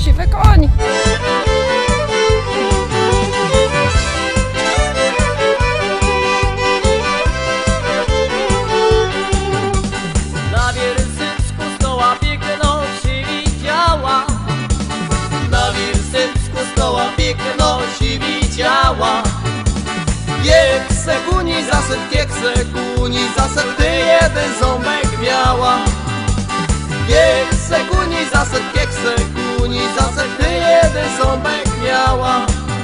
siwy koń. Na Wiersyczku stoła piękności widziała. Na Wiersyczku stoła piękności widziała. Kiek se kuni zasad, kiek se kuni zasad, gdy jeden ząbek miała. Kiek se kuni zasad, kiek se kuni zasad, gdy jeden ząbek miała.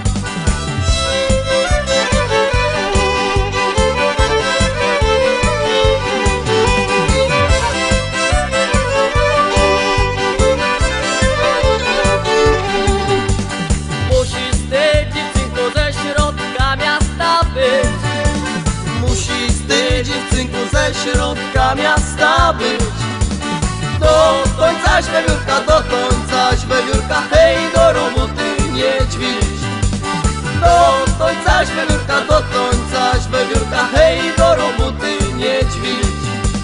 Musisz ty, dziewczynko, ze środka miasta być. Musisz ty, dziewczynko, ze środka miasta być. Do końca śpiewiórka, do końca śpiewiórka, hej, do roboty niedźwiedź. Do końca śpiewiórka, do końca śpiewiórka, hej, do roboty niedźwiedź.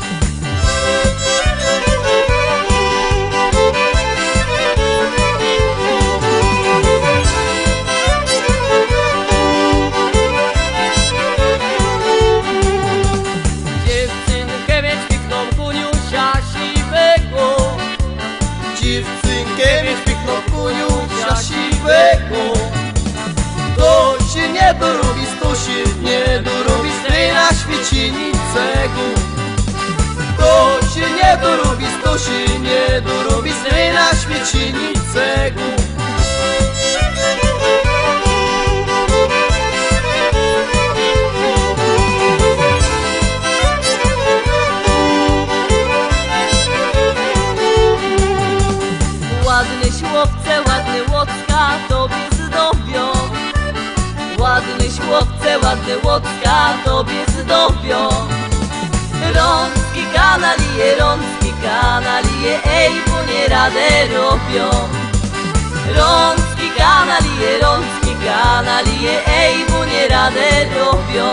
Dziewczynkę mieć piękną, kuniusia siwego. Dziewczynkę mieć piękną, kuniusia siwego. To się nie dorobi, to się nie dorobi, stryj na świeci niczego. To się nie dorobi, to się nie dorobi, stryj na świeci niczego. Ładne chłopce, ładne łocka tobie zdobią. Ładne chłopce, ładne łocka tobie zdobią. Rączki kanalije, ej, bo nie radę robią. Rączki kanalije, ej, bo nie radę robią.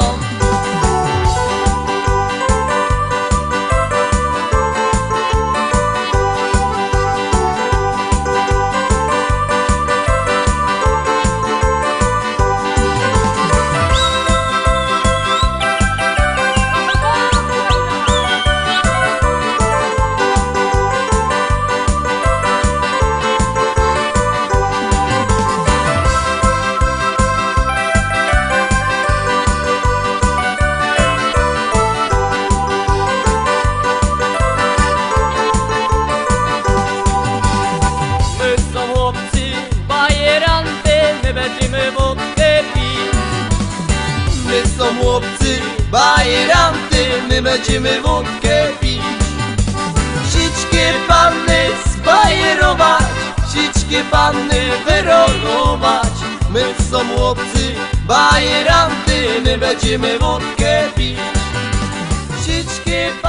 Będziemy wódkę pić. My są chłopcy bajeranty, my będziemy wódkę pić. Sićkie panny zbajerować, sićkie panny wyrolować. My są chłopcy bajeranty, my będziemy wódkę pić. Sićkie